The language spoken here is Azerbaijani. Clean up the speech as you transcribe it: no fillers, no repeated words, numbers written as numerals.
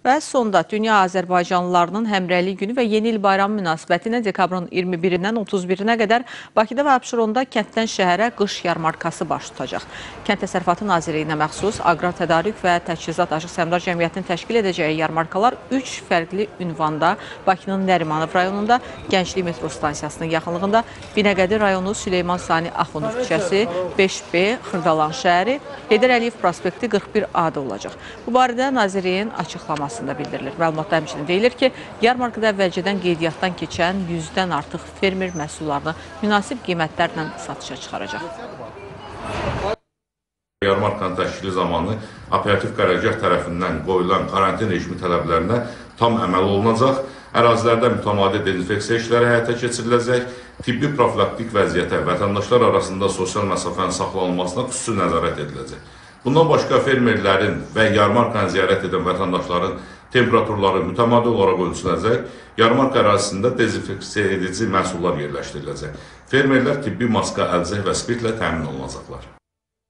Və sonda Dünya Azərbaycanlılarının Həmrəylik günü və Yeni il bayramı münasibətinə dekabrın 21-dən 31-nə qədər Bakıda və Abşeronda kənddən şəhərə qış yarmarkası baş tutacaq. Kənd Təsərrüfatı Nazirliyinə məxsus Aqrar Tədarük və Təchizat Aşıq Səhmdar Cəmiyyətinin təşkil edəcəyi yarmarkalar 3 fərqli ünvanda Bakının Nərimanov rayonunda, Gənclik metro stansiyasının yaxınlığında, Binəqədi rayonu Süleyman Sani Axunov küçəsi, 5B, Xırdalan şəhəri, Heydər Əliyev prospekti 41A-da olacaq. Bu barədə Nazirliyin açıqlamasında bildirilir. Məlumatda həmçinin deyilir ki, yarmarkada əvvəlcədən qeydiyyatdan keçən 100-dən artıq fermer məhsullarını münasib qiymətlərlə satışa çıxaracaq. Yarmarkanın təşkili zamanı operativ qərargah tərəfindən qoyulan karantin rejimi tələblərinə tam əməl olunacaq. Ərazilərdə mütəmadi dezinfeksiya işləri həyata keçiriləcək. Tibbi profilaktik vəziyyətə, vətəndaşlar arasında sosial məsafənin saxlanılmasına xüsusi nəzarət ediləcək. Bundan başqa fermerlərin və yarmarkanı ziyarət edən vətəndaşların temperaturları mütəmadi olaraq ölçüləcək. Yarmarka ərazisində dezinfeksiya edici məhsullar yerləşdiriləcək. Fermerlər tibbi maska, əlcək və spirtlə təmin olunacaqlar.